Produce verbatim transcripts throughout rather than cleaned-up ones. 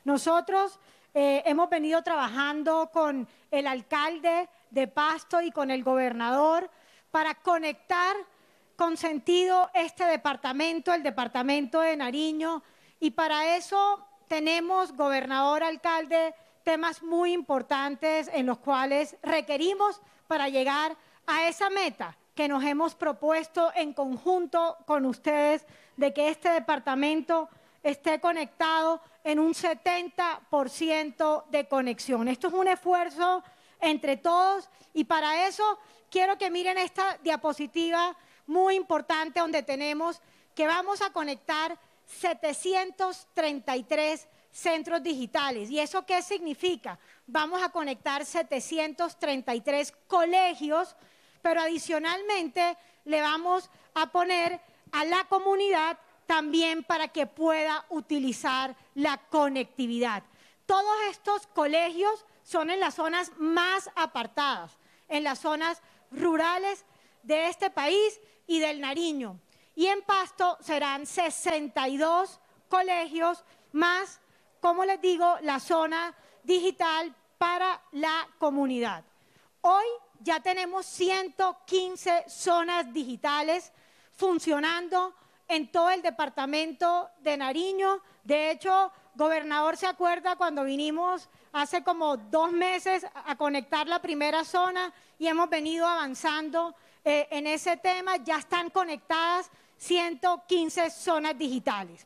Nosotros eh, hemos venido trabajando con el alcalde de Pasto y con el gobernador para conectar con sentido este departamento, el departamento de Nariño, y para eso tenemos, gobernador, alcalde, temas muy importantes en los cuales requerimos para llegar a esa meta que nos hemos propuesto en conjunto con ustedes de que este departamento esté conectado en un setenta por ciento de conexión. Esto es un esfuerzo entre todos y para eso quiero que miren esta diapositiva muy importante donde tenemos que vamos a conectar setecientos treinta y tres centros digitales. ¿Y eso qué significa? Vamos a conectar setecientos treinta y tres colegios, pero adicionalmente le vamos a poner a la comunidad también para que pueda utilizar la conectividad. Todos estos colegios son en las zonas más apartadas, en las zonas rurales de este país y del Nariño. Y en Pasto serán sesenta y dos colegios más, como les digo, la zona digital para la comunidad. Hoy ya tenemos ciento quince zonas digitales funcionando en todo el departamento de Nariño. De hecho, gobernador, ¿se acuerda cuando vinimos hace como dos meses a conectar la primera zona y hemos venido avanzando eh, en ese tema? Ya están conectadas ciento quince zonas digitales.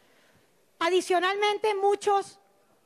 Adicionalmente, muchos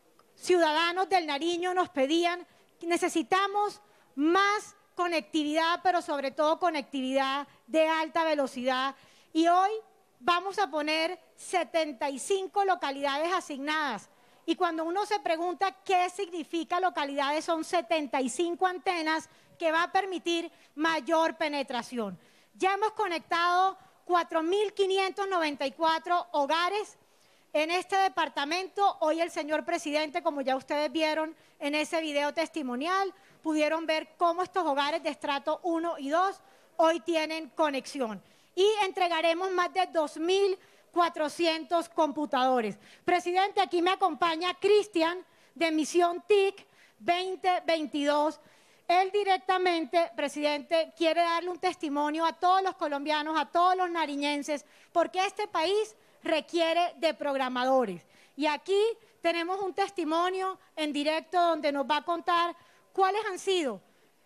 ciudadanos del Nariño nos pedían que necesitamos más conectividad, pero sobre todo conectividad de alta velocidad. Y hoy vamos a poner setenta y cinco localidades asignadas. Y cuando uno se pregunta qué significa localidades, son setenta y cinco antenas que va a permitir mayor penetración. Ya hemos conectado cuatro mil quinientos noventa y cuatro hogares en este departamento. Hoy el señor presidente, como ya ustedes vieron en ese video testimonial, pudieron ver cómo estos hogares de estrato uno y dos hoy tienen conexión. Y entregaremos más de dos mil cuatrocientos computadores. Presidente, aquí me acompaña Cristian de Misión T I C veinte veintidós. Él directamente, presidente, quiere darle un testimonio a todos los colombianos, a todos los nariñenses, porque este país requiere de programadores. Y aquí tenemos un testimonio en directo donde nos va a contar cuáles han sido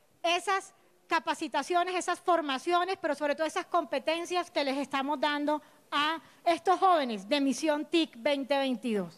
esas capacitaciones, esas formaciones, pero sobre todo esas competencias que les estamos dando a estos jóvenes de Misión T I C veinte veintidós.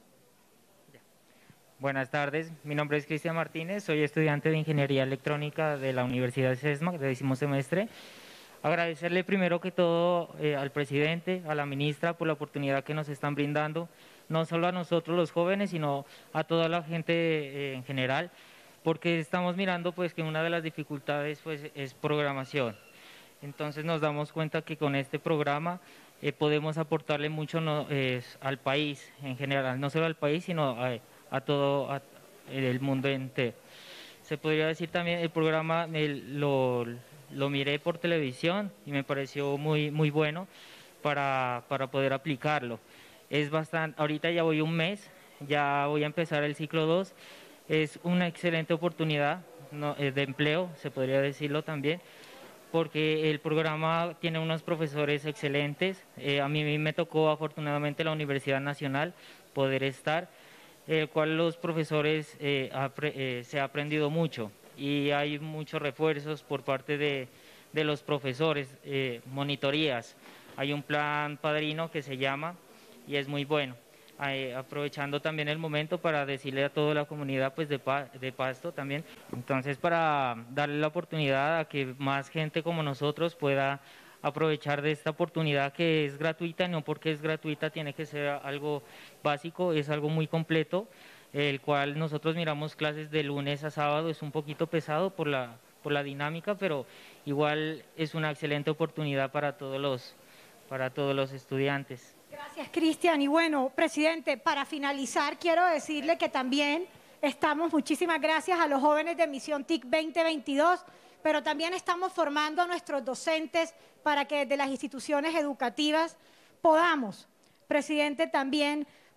Buenas tardes, mi nombre es Cristian Martínez, soy estudiante de Ingeniería Electrónica de la Universidad de SESMA, de décimo semestre. Agradecerle primero que todo eh, al presidente, a la ministra por la oportunidad que nos están brindando, no solo a nosotros los jóvenes, sino a toda la gente eh, en general, porque estamos mirando pues que una de las dificultades pues es programación. Entonces nos damos cuenta que con este programa eh, podemos aportarle mucho no, eh, al país en general, no solo al país, sino a, a todo a, el mundo entero. Se podría decir también el programa el, lo, lo miré por televisión y me pareció muy, muy bueno para, para poder aplicarlo. Es bastante, ahorita ya voy un mes, ya voy a empezar el ciclo dos. Es una excelente oportunidad no, de empleo, se podría decirlo también, porque el programa tiene unos profesores excelentes. Eh, a mí me tocó afortunadamente la Universidad Nacional poder estar, el cual los profesores eh, eh, se ha aprendido mucho y hay muchos refuerzos por parte de, de los profesores, eh, monitorías. Hay un plan padrino que se llama y es muy bueno. Eh, aprovechando también el momento para decirle a toda la comunidad pues de, pa de Pasto también, entonces para darle la oportunidad a que más gente como nosotros pueda aprovechar de esta oportunidad que es gratuita, no porque es gratuita tiene que ser algo básico, es algo muy completo, el cual nosotros miramos clases de lunes a sábado, es un poquito pesado por la, por la dinámica, pero igual es una excelente oportunidad para todos los, para todos los estudiantes. Gracias, Cristian. Y bueno, presidente, para finalizar quiero decirle que también estamos, muchísimas gracias a los jóvenes de Misión T I C veinte veintidós, pero también estamos formando a nuestros docentes para que desde las instituciones educativas podamos, presidente, también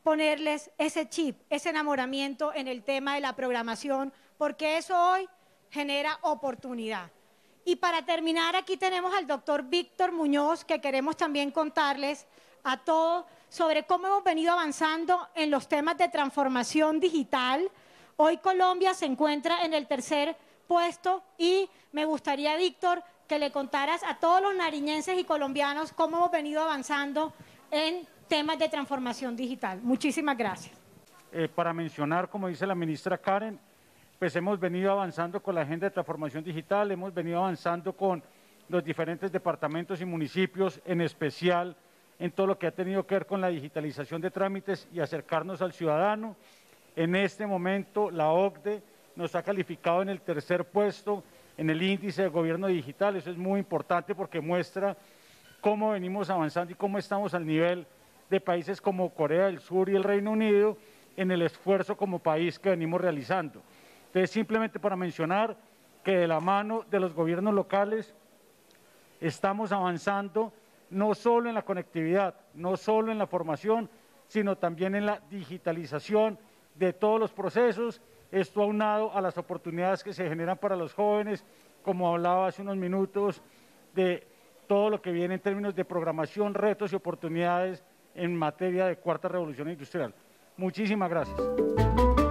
ponerles ese chip, ese enamoramiento en el tema de la programación, porque eso hoy genera oportunidad. Y para terminar, aquí tenemos al doctor Víctor Muñoz, que queremos también contarles a todos sobre cómo hemos venido avanzando en los temas de transformación digital. Hoy Colombia se encuentra en el tercer puesto y me gustaría, Víctor, que le contaras a todos los nariñenses y colombianos cómo hemos venido avanzando en temas de transformación digital. Muchísimas gracias. Eh, para mencionar, como dice la ministra Karen, pues hemos venido avanzando con la agenda de transformación digital, hemos venido avanzando con los diferentes departamentos y municipios, en especial en todo lo que ha tenido que ver con la digitalización de trámites y acercarnos al ciudadano. En este momento la O C D E nos ha calificado en el tercer puesto en el índice de gobierno digital. Eso es muy importante porque muestra cómo venimos avanzando y cómo estamos al nivel de países como Corea del Sur y el Reino Unido en el esfuerzo como país que venimos realizando. Entonces, simplemente para mencionar que de la mano de los gobiernos locales estamos avanzando no solo en la conectividad, no solo en la formación, sino también en la digitalización de todos los procesos, esto aunado a las oportunidades que se generan para los jóvenes, como hablaba hace unos minutos, de todo lo que viene en términos de programación, retos y oportunidades en materia de cuarta revolución industrial. Muchísimas gracias.